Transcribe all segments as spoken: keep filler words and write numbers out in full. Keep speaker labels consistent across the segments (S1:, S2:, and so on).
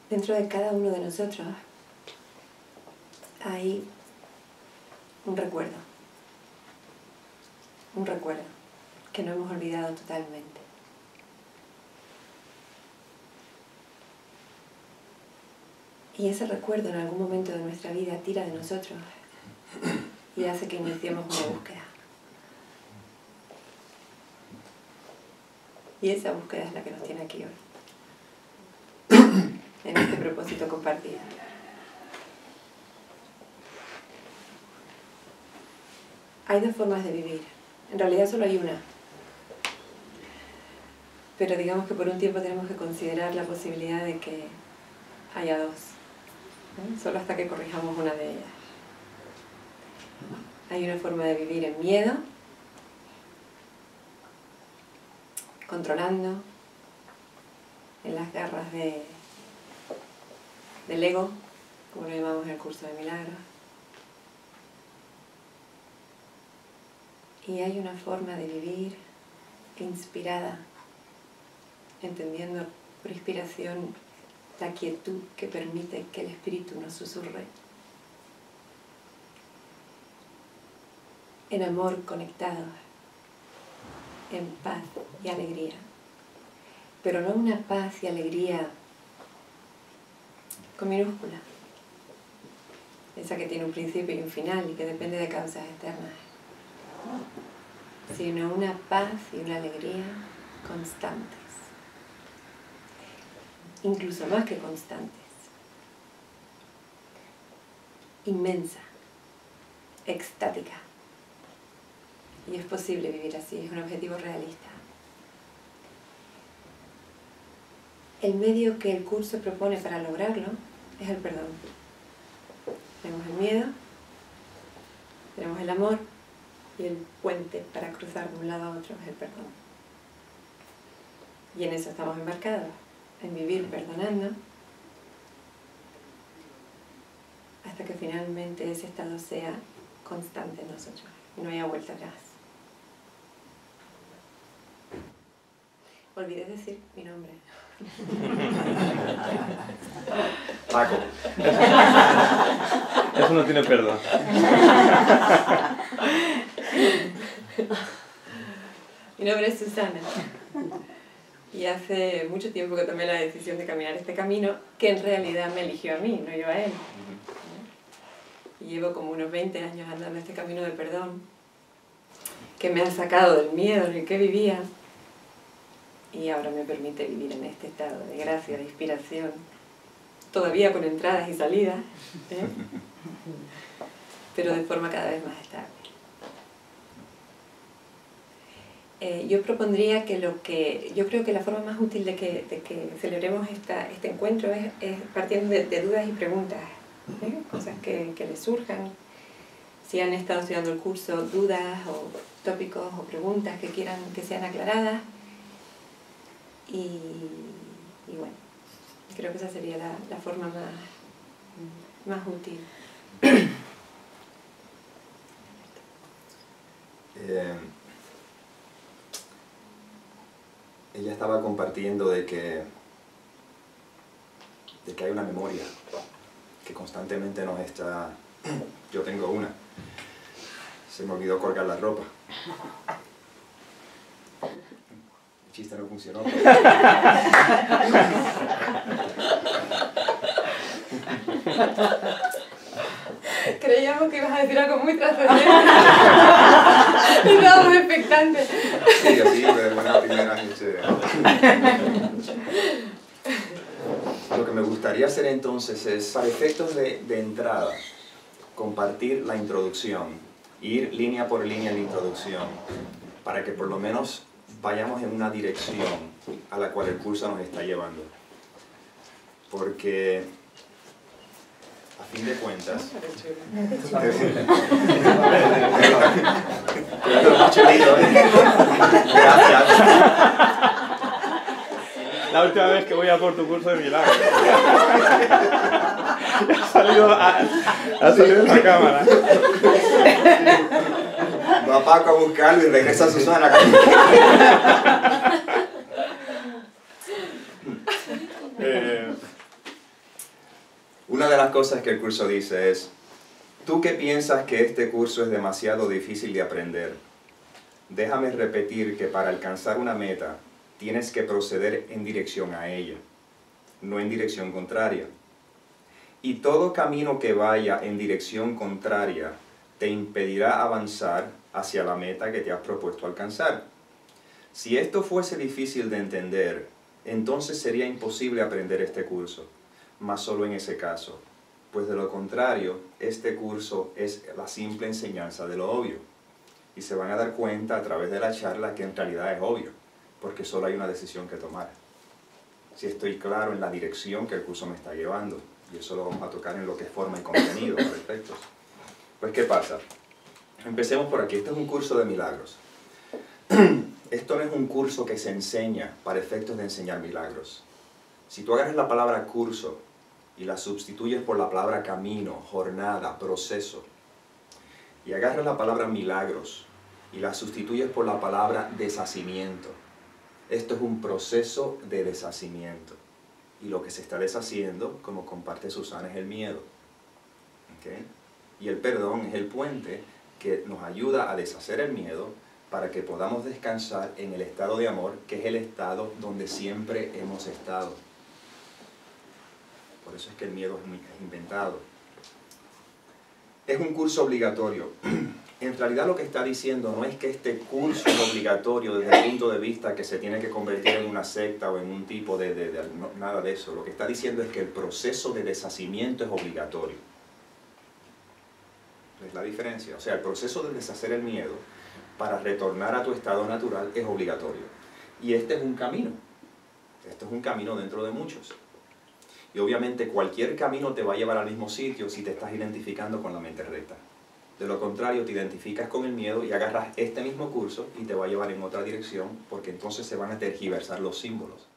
S1: dentro de cada uno de nosotros hay un recuerdo, un recuerdo que no hemos olvidado totalmente. Y ese recuerdo en algún momento de nuestra vida tira de nosotros y hace que iniciemos una búsqueda. Y esa búsqueda es la que nos tiene aquí hoy, en este propósito compartido. Hay dos formas de vivir. En realidad solo hay una. Pero digamos que por un tiempo tenemos que considerar la posibilidad de que haya dos. ¿No? Solo hasta que corrijamos una de ellas. Hay una forma de vivir en miedo, controlando, en las garras de, del ego, como lo llamamos en el curso de milagros. Y hay una forma de vivir inspirada, entendiendo por inspiración la quietud que permite que el espíritu nos susurre. En amor conectado, en paz y alegría. Pero no una paz y alegría con minúscula, esa que tiene un principio y un final y que depende de causas externas, sino una paz y una alegría constantes, incluso más que constantes, inmensa, extática. Y es posible vivir así, es un objetivo realista. El medio que el curso propone para lograrlo es el perdón. Tenemos el miedo, tenemos el amor, y el puente para cruzar de un lado a otro es el perdón. Y en eso estamos embarcados, en vivir perdonando, hasta que finalmente ese estado sea constante en nosotros, y no haya vuelta atrás. Olvidé decir mi nombre.
S2: Paco. Eso no tiene perdón.
S1: Mi nombre es Susana. Y hace mucho tiempo que tomé la decisión de caminar este camino, que en realidad me eligió a mí, no yo a él. Y llevo como unos veinte años andando este camino de perdón, que me ha sacado del miedo en el que vivía, y ahora me permite vivir en este estado de gracia, de inspiración, todavía con entradas y salidas, ¿eh? Pero de forma cada vez más estable. Eh, yo propondría que lo que, yo creo que la forma más útil de que, de que celebremos esta, este encuentro es, es partiendo de, de dudas y preguntas, ¿eh? Cosas que, que les surjan. Si han estado estudiando el curso, dudas o tópicos o preguntas que quieran que sean aclaradas. Y, y bueno, creo que esa sería la, la forma más, más útil.
S3: Eh, ella estaba compartiendo de que, de que hay una memoria que constantemente nos está... Yo tengo una. Se me olvidó colgar la ropa. El chiste no funcionó.
S1: Creíamos que ibas a decir algo muy trascendente. Estábamos expectantes.
S3: Sí, así, de buena primera gente. Lo que me gustaría hacer entonces es, para efectos de, de entrada, compartir la introducción, ir línea por línea en la introducción, para que por lo menos vayamos en una dirección a la cual el curso nos está llevando. Porque, a fin de cuentas...
S2: La última vez que voy a por tu curso de milagros. Ha salido, ha, ha salido en la cámara.
S3: Va Paco a buscarlo y regresa a Susana.
S2: eh,
S3: las cosas que el curso dice es, tú que piensas que este curso es demasiado difícil de aprender, déjame repetir que para alcanzar una meta tienes que proceder en dirección a ella, no en dirección contraria. Y todo camino que vaya en dirección contraria te impedirá avanzar hacia la meta que te has propuesto alcanzar. Si esto fuese difícil de entender, entonces sería imposible aprender este curso, mas solo en ese caso, pues de lo contrario, este curso es la simple enseñanza de lo obvio. Y se van a dar cuenta a través de la charla que en realidad es obvio, porque solo hay una decisión que tomar. Si estoy claro en la dirección que el curso me está llevando, y eso lo vamos a tocar en lo que es forma y contenido, por efectos. Pues, ¿qué pasa? Empecemos por aquí. Este es un curso de milagros. Esto no es un curso que se enseña para efectos de enseñar milagros. Si tú agarras la palabra curso y la sustituyes por la palabra camino, jornada, proceso, y agarras la palabra milagros y la sustituyes por la palabra deshacimiento, esto es un proceso de deshacimiento. Y lo que se está deshaciendo, como comparte Susana, es el miedo. ¿Okay? Y el perdón es el puente que nos ayuda a deshacer el miedo para que podamos descansar en el estado de amor, que es el estado donde siempre hemos estado. Por eso es que el miedo es inventado. Es un curso obligatorio. En realidad lo que está diciendo no es que este curso es obligatorio desde el punto de vista que se tiene que convertir en una secta o en un tipo de... de, de no, nada de eso. Lo que está diciendo es que el proceso de deshacimiento es obligatorio. ¿Ves la diferencia? O sea, el proceso de deshacer el miedo para retornar a tu estado natural es obligatorio. Y este es un camino. Este es un camino dentro de muchos. Y obviamente cualquier camino te va a llevar al mismo sitio si te estás identificando con la mente recta. De lo contrario, te identificas con el miedo y agarras este mismo curso y te va a llevar en otra dirección, porque entonces se van a tergiversar los símbolos.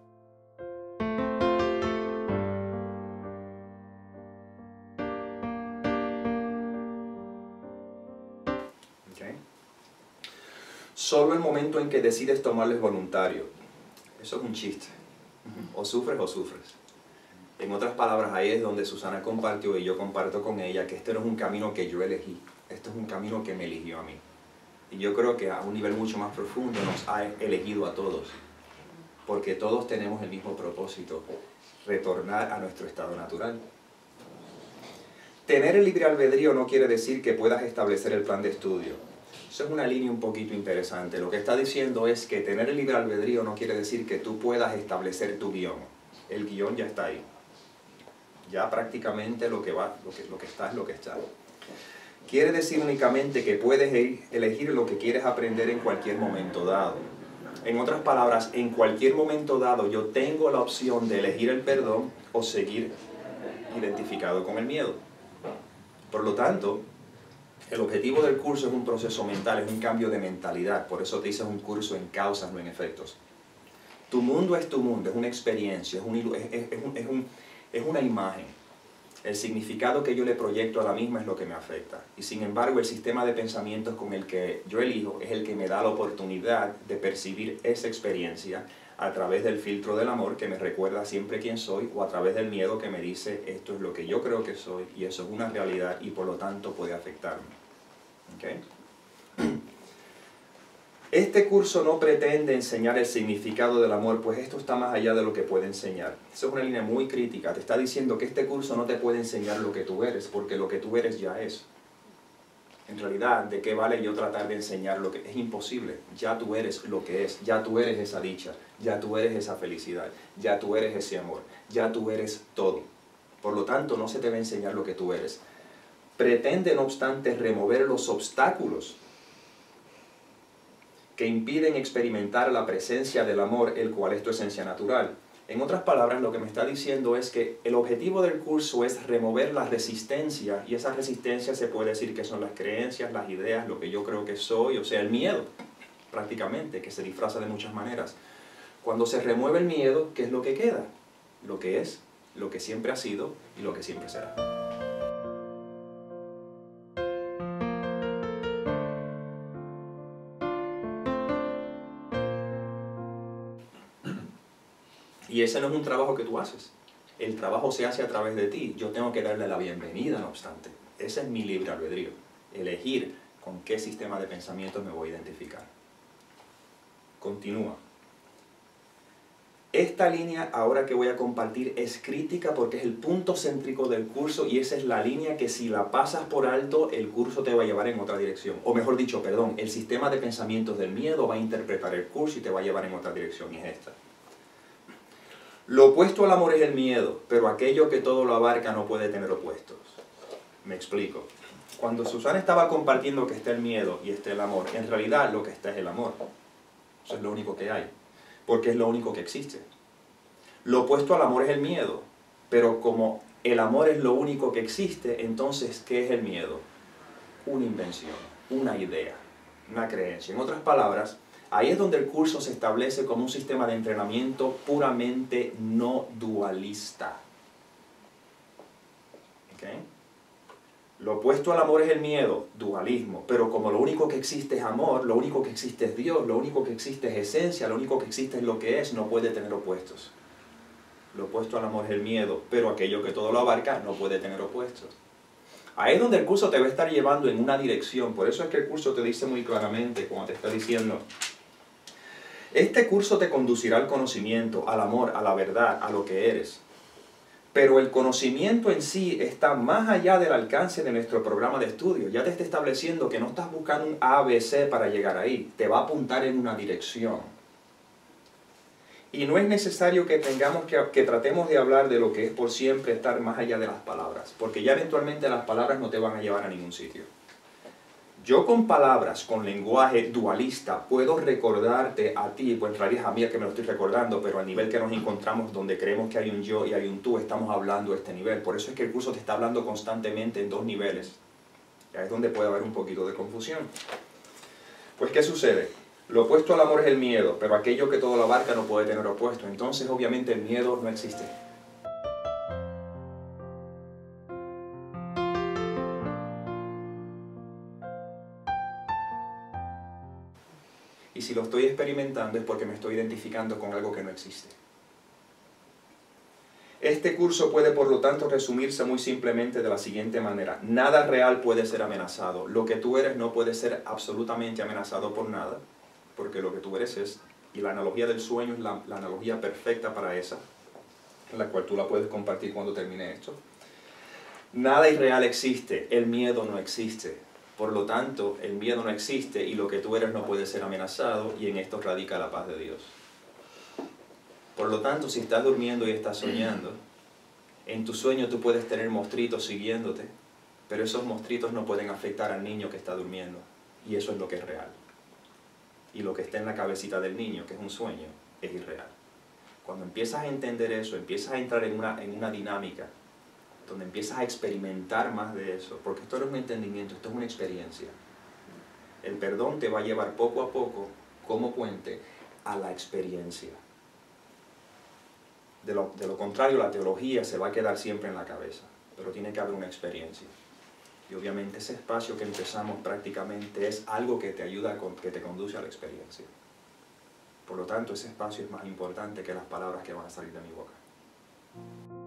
S3: ¿Okay? Solo el momento en que decides tomarlo es voluntario. Eso es un chiste. O sufres o sufres. En otras palabras, ahí es donde Susana compartió y yo comparto con ella que este no es un camino que yo elegí, este es un camino que me eligió a mí. Y yo creo que a un nivel mucho más profundo nos ha elegido a todos, porque todos tenemos el mismo propósito, retornar a nuestro estado natural. Tener el libre albedrío no quiere decir que puedas establecer el plan de estudio. Eso es una línea un poquito interesante. Lo que está diciendo es que tener el libre albedrío no quiere decir que tú puedas establecer tu guión. El guión ya está ahí. Ya prácticamente lo que va, lo que, lo que está es lo que está. Quiere decir únicamente que puedes elegir lo que quieres aprender en cualquier momento dado. En otras palabras, en cualquier momento dado yo tengo la opción de elegir el perdón o seguir identificado con el miedo. Por lo tanto, el objetivo del curso es un proceso mental, es un cambio de mentalidad. Por eso te dice un curso en causas, no en efectos. Tu mundo es tu mundo, es una experiencia, es, un, es, es, es, un, es, un, es una imagen. El significado que yo le proyecto a la misma es lo que me afecta. Y sin embargo, el sistema de pensamientos con el que yo elijo es el que me da la oportunidad de percibir esa experiencia a través del filtro del amor que me recuerda siempre quién soy, o a través del miedo que me dice esto es lo que yo creo que soy y eso es una realidad y por lo tanto puede afectarme. ¿Okay? Este curso no pretende enseñar el significado del amor, pues esto está más allá de lo que puede enseñar. Esa es una línea muy crítica. Te está diciendo que este curso no te puede enseñar lo que tú eres, porque lo que tú eres ya es. En realidad, ¿de qué vale yo tratar de enseñar lo que es imposible? Ya tú eres lo que es, ya tú eres esa dicha, ya tú eres esa felicidad, ya tú eres ese amor, ya tú eres todo. Por lo tanto, no se te va a enseñar lo que tú eres. Pretende, no obstante, remover los obstáculos que impiden experimentar la presencia del amor, el cual es tu esencia natural. En otras palabras, lo que me está diciendo es que el objetivo del curso es remover la resistencia, y esa resistencia se puede decir que son las creencias, las ideas, lo que yo creo que soy, o sea, el miedo, prácticamente, que se disfraza de muchas maneras. Cuando se remueve el miedo, ¿qué es lo que queda? Lo que es, lo que siempre ha sido y lo que siempre será. Y ese no es un trabajo que tú haces. El trabajo se hace a través de ti. Yo tengo que darle la bienvenida, no obstante. Ese es mi libre albedrío. Elegir con qué sistema de pensamiento me voy a identificar. Continúa. Esta línea ahora que voy a compartir es crítica porque es el punto céntrico del curso y esa es la línea que si la pasas por alto, el curso te va a llevar en otra dirección. O mejor dicho, perdón, el sistema de pensamientos del miedo va a interpretar el curso y te va a llevar en otra dirección y es esta. Lo opuesto al amor es el miedo, pero aquello que todo lo abarca no puede tener opuestos. Me explico. Cuando Susana estaba compartiendo que está el miedo y está el amor, en realidad lo que está es el amor. Eso es lo único que hay. Porque es lo único que existe. Lo opuesto al amor es el miedo, pero como el amor es lo único que existe, entonces, ¿qué es el miedo? Una invención, una idea, una creencia. En otras palabras, ahí es donde el curso se establece como un sistema de entrenamiento puramente no dualista. ¿Okay? Lo opuesto al amor es el miedo, dualismo, pero como lo único que existe es amor, lo único que existe es Dios, lo único que existe es esencia, lo único que existe es lo que es, no puede tener opuestos. Lo opuesto al amor es el miedo, pero aquello que todo lo abarca no puede tener opuestos. Ahí es donde el curso te va a estar llevando en una dirección, por eso es que el curso te dice muy claramente, como te está diciendo, este curso te conducirá al conocimiento, al amor, a la verdad, a lo que eres. Pero el conocimiento en sí está más allá del alcance de nuestro programa de estudio. Ya te está estableciendo que no estás buscando un A B C para llegar ahí. Te va a apuntar en una dirección. Y no es necesario que, tengamos que, que tratemos de hablar de lo que es por siempre estar más allá de las palabras. Porque ya eventualmente las palabras no te van a llevar a ningún sitio. Yo con palabras, con lenguaje dualista, puedo recordarte a ti, pues en realidad es a mí el que me lo estoy recordando, pero al nivel que nos encontramos, donde creemos que hay un yo y hay un tú, estamos hablando de este nivel. Por eso es que el curso te está hablando constantemente en dos niveles. Ya es donde puede haber un poquito de confusión. Pues, ¿qué sucede? Lo opuesto al amor es el miedo, pero aquello que todo lo abarca no puede tener opuesto. Entonces, obviamente, el miedo no existe. Y si lo estoy experimentando es porque me estoy identificando con algo que no existe. Este curso puede, por lo tanto, resumirse muy simplemente de la siguiente manera. Nada real puede ser amenazado. Lo que tú eres no puede ser absolutamente amenazado por nada, porque lo que tú eres es, y la analogía del sueño es la, la analogía perfecta para esa, la cual tú la puedes compartir cuando termine esto. Nada irreal existe, el miedo no existe. Por lo tanto, el miedo no existe y lo que tú eres no puede ser amenazado y en esto radica la paz de Dios. Por lo tanto, si estás durmiendo y estás soñando, en tu sueño tú puedes tener monstruitos siguiéndote, pero esos monstruitos no pueden afectar al niño que está durmiendo y eso es lo que es real. Y lo que está en la cabecita del niño, que es un sueño, es irreal. Cuando empiezas a entender eso, empiezas a entrar en una, en una dinámica donde empiezas a experimentar más de eso, porque esto no es un entendimiento, esto es una experiencia. El perdón te va a llevar poco a poco, como puente, a la experiencia. De lo, de lo contrario, la teología se va a quedar siempre en la cabeza, pero tiene que haber una experiencia. Y obviamente ese espacio que empezamos prácticamente es algo que te ayuda, a, que te conduce a la experiencia. Por lo tanto, ese espacio es más importante que las palabras que van a salir de mi boca.